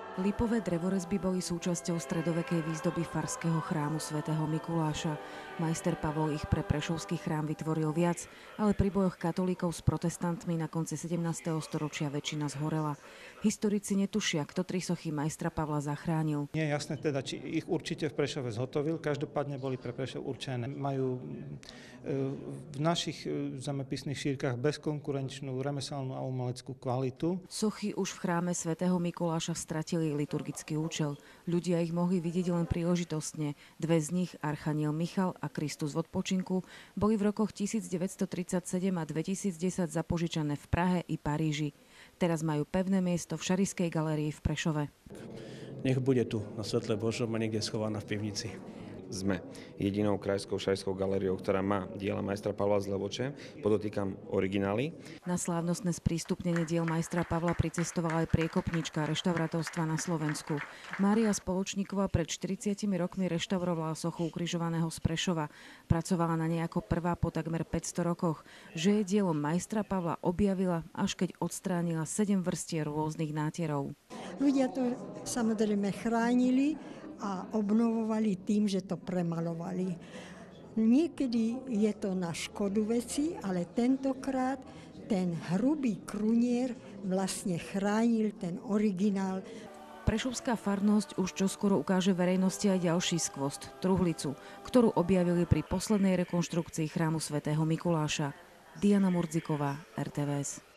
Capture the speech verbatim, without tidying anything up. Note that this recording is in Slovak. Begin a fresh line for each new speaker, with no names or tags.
Lipové drevorezby boli súčasťou stredovekej výzdoby farského chrámu svätého Mikuláša. Majster Pavol ich pre prešovský chrám vytvoril viac, ale pri bojoch katolíkov s protestantmi na konci sedemnásteho storočia väčšina zhorela. Historici netušia, kto tri sochy majstra Pavla zachránil.
Nie je jasné teda, či ich určite v Prešove zhotovil, každopádne boli pre Prešov určené. Majú v našich zemepisných šírkach bezkonkurenčnú remeselnú a umeleckú kvalitu.
Sochy už v chráme svätého Mikuláša stratili liturgický účel. Ľudia ich mohli vidieť len príležitostne. Dve z nich, archaniel Michal a Kristus v odpočinku, boli v rokoch devätnásťtridsaťsedem a dvetisícdesať zapožičané v Prahe i Paríži. Teraz majú pevné miesto v Šarišskej galérii v Prešove.
Nech bude tu na svetle Božom a niekde schovaná v pivnici.
Sme jedinou krajskou šarijskou galériou, ktorá má diela majstra Pavla z Levoče, podotýkam originály.
Na slávnostné sprístupnenie diel majstra Pavla pricestovala aj priekopnička reštaurátorstva na Slovensku. Mária Spoločníková pred štyridsiatimi rokmi reštaurovala sochu ukrižovaného z Prešova. Pracovala na nej ako prvá po takmer päťsto rokoch. Že jej dielo majstra Pavla objavila, až keď odstránila sedem vrstier rôznych nátierov.
Ľudia to samozrejme chránili a obnovovali tým, že to premalovali. Niekedy je to na škodu veci, ale tentokrát ten hrubý krunier vlastne chránil ten originál.
Prešovská farnosť už čoskoro ukáže verejnosti aj ďalší skvost, truhlicu, ktorú objavili pri poslednej rekonštrukcii chrámu svätého Mikuláša. Diana Murdziková, er té vé es.